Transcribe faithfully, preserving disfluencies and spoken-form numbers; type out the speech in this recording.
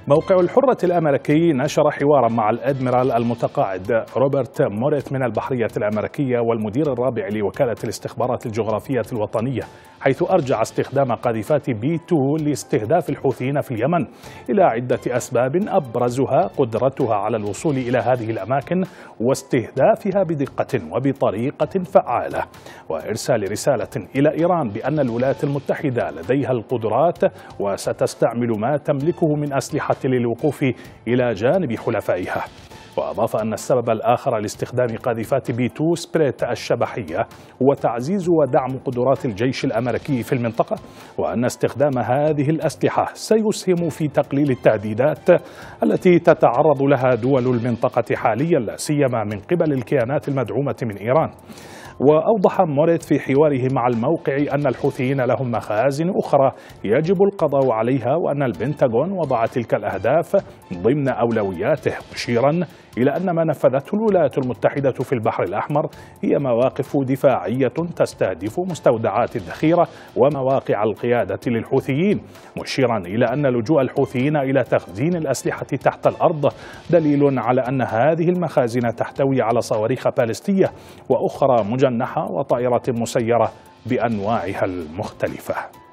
موقع الحرة الأمريكي نشر حوارا مع الأدميرال المتقاعد روبرت موريث من البحرية الأمريكية والمدير الرابع لوكالة الاستخبارات الجغرافية الوطنية، حيث أرجع استخدام قاذفات بي اثنين لاستهداف الحوثيين في اليمن إلى عدة أسباب، أبرزها قدرتها على الوصول إلى هذه الأماكن واستهدافها بدقة وبطريقة فعالة، وإرسال رسالة إلى إيران بأن الولايات المتحدة لديها القدرات وستستعمل ما تملكه من أسلحة للوقوف إلى جانب حلفائها. وأضاف أن السبب الآخر لاستخدام قاذفات بي اثنين سبريت الشبحية هو تعزيز ودعم قدرات الجيش الأمريكي في المنطقة، وأن استخدام هذه الأسلحة سيسهم في تقليل التهديدات التي تتعرض لها دول المنطقة حاليا، لا سيما من قبل الكيانات المدعومة من إيران. وأوضح موريث في حواره مع الموقع أن الحوثيين لهم مخازن أخرى يجب القضاء عليها، وأن البنتاغون وضع تلك الأهداف ضمن أولوياته، مشيرا إلى أن ما نفذته الولايات المتحدة في البحر الأحمر هي مواقف دفاعية تستهدف مستودعات الذخيرة ومواقع القيادة للحوثيين، مشيرا إلى أن لجوء الحوثيين إلى تخزين الأسلحة تحت الأرض دليل على أن هذه المخازن تحتوي على صواريخ باليستية وأخرى مجنحة وطائرة مسيرة بأنواعها المختلفة.